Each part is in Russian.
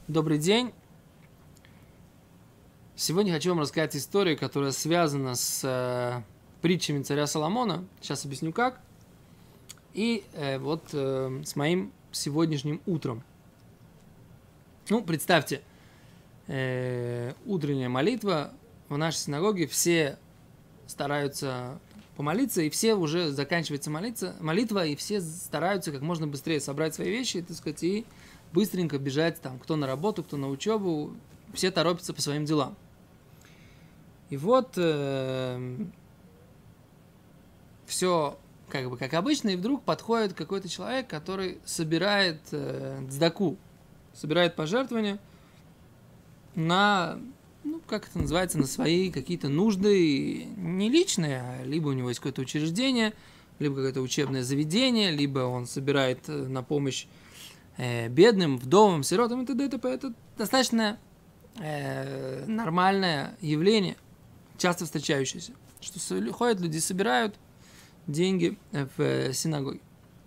Добрый день. Сегодня хочу вам рассказать историю, которая связана с притчами царя Соломона. Сейчас объясню как. И с моим сегодняшним утром. Представьте, утренняя молитва в нашей синагоге. Все стараются помолиться, и все уже заканчивается молитва, и все стараются как можно быстрее собрать свои вещи, так сказать, и быстренько бежать, там, кто на работу, кто на учебу, все торопятся по своим делам. И все как обычно, и вдруг подходит какой-то человек, который собирает цдаку, собирает пожертвования на, как это называется, на свои какие-то нужды, не личные, а либо у него есть какое-то учреждение, либо какое-то учебное заведение, либо он собирает на помощь бедным, вдовам, сиротам и т.д. Это достаточно нормальное явление, часто встречающееся, что ходят люди, собирают деньги в синагоге.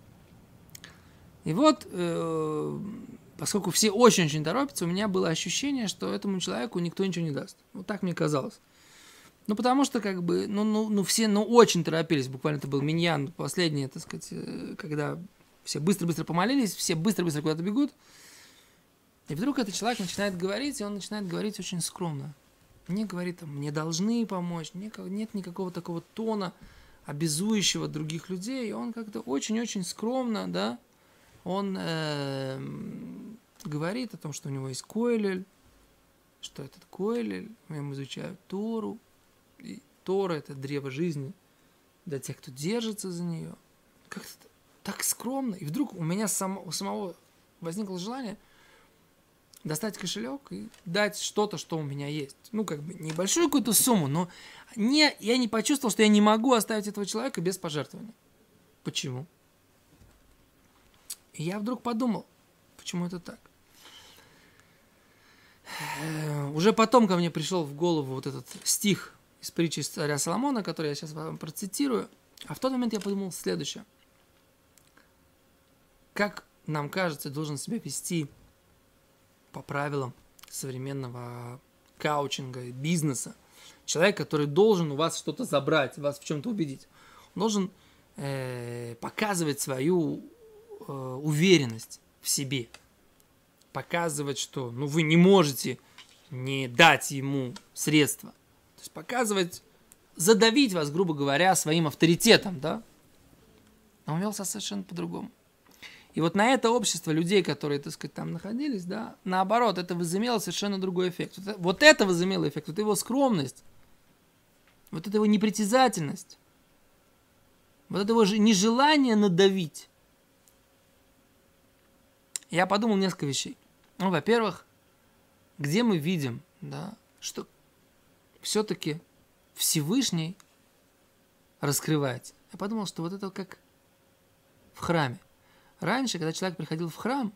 И поскольку все очень-очень торопятся, у меня было ощущение, что этому человеку никто ничего не даст. Вот так мне казалось. Потому что все очень торопились, буквально это был миньян, последний, так сказать, когда все быстро-быстро помолились, все быстро-быстро куда-то бегут. И вдруг этот человек начинает говорить, и он начинает говорить очень скромно. Мне говорит, мне должны помочь, нет никакого такого тона, обязующего других людей. И он как-то очень-очень скромно, да, он говорит о том, что у него есть койлель, что этот койлель, в нем изучают Тору, и Тора – это древо жизни для тех, кто держится за нее. Как-то так скромно. И вдруг у меня у самого возникло желание достать кошелек и дать что-то, что у меня есть. Небольшую какую-то сумму, но я не почувствовал, что я не могу оставить этого человека без пожертвования. Почему? И я вдруг подумал, почему это так? Уже потом ко мне пришел в голову вот этот стих из притчи царя Соломона, который я сейчас вам процитирую. А в тот момент я подумал следующее. Как нам кажется, должен себя вести по правилам современного каучинга и бизнеса человек, который должен у вас что-то забрать, вас в чем-то убедить. Он должен показывать свою уверенность в себе. Показывать, что вы не можете не дать ему средства. То есть показывать, задавить вас, грубо говоря, своим авторитетом, да? Но он вел себя совершенно по-другому. И на это общество людей, которые, так сказать, там находились, да, наоборот, это возымело совершенно другой эффект. Это возымело эффект, его скромность, это его непритязательность, это его нежелание надавить. Я подумал несколько вещей. Во-первых, где мы видим, да, что все-таки Всевышний раскрывается. Я подумал, что это как в храме. Раньше, когда человек приходил в храм,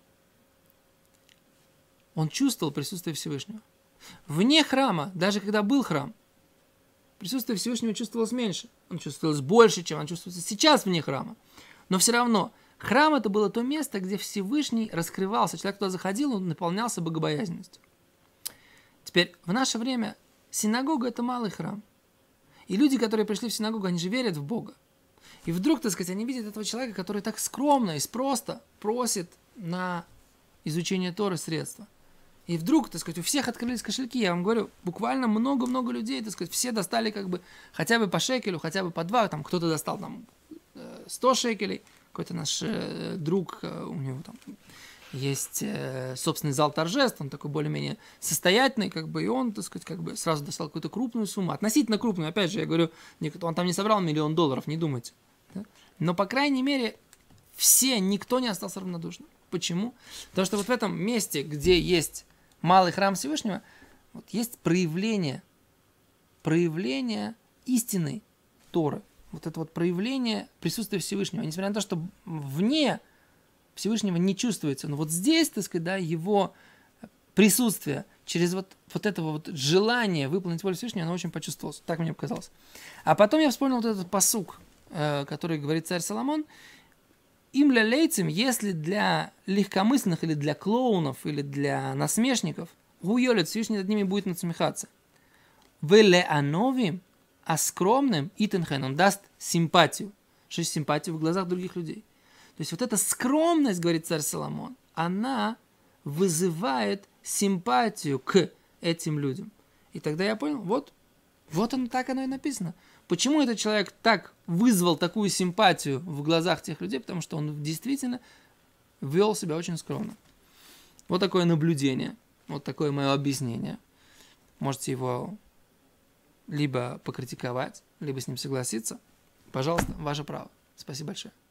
он чувствовал присутствие Всевышнего. Вне храма, даже когда был храм, присутствие Всевышнего чувствовалось меньше. Он чувствовалось больше, чем он чувствуется сейчас вне храма. Но все равно, храм это было то место, где Всевышний раскрывался. Человек туда заходил, он наполнялся богобоязненностью. Теперь, в наше время, синагога это малый храм. И люди, которые пришли в синагогу, они же верят в Бога. И вдруг, так сказать, они видят этого человека, который так скромно и просто просит на изучение Торы средства. И вдруг, так сказать, у всех открылись кошельки. Я вам говорю, буквально много-много людей, так сказать, все достали хотя бы по шекелю, хотя бы по 2. Там кто-то достал 100 шекелей. Какой-то наш друг, у него там есть собственный зал торжеств, он такой более-менее состоятельный, и он, так сказать, сразу достал какую-то крупную сумму. Относительно крупную, опять же, я говорю, он там не собрал $1 миллион, не думайте. Да? Но, по крайней мере, никто не остался равнодушным. Почему? Потому что в этом месте, где есть малый храм Всевышнего, есть проявление истины Торы. Это проявление присутствия Всевышнего. Несмотря на то, что вне Всевышнего не чувствуется. Но здесь, так сказать, да, его присутствие через это желание выполнить волю Всевышнего, оно очень почувствовалось. Так мне показалось. А потом я вспомнил этот пасук, который говорит царь Соломон. им лялейцем, если для легкомысленных, или для клоунов, или для насмешников, гуйолет, Всевышний над ними будет насмехаться. Веле ановим, а скромным, итенхен, он даст симпатию. Что есть симпатию в глазах других людей. То есть вот эта скромность, говорит царь Соломон, она вызывает симпатию к этим людям. И тогда я понял, вот оно, так оно и написано. Почему этот человек так вызвал такую симпатию в глазах тех людей? Потому что он действительно вел себя очень скромно. Вот такое наблюдение, вот такое мое объяснение. Можете его либо покритиковать, либо с ним согласиться. Пожалуйста, ваше право. Спасибо большое.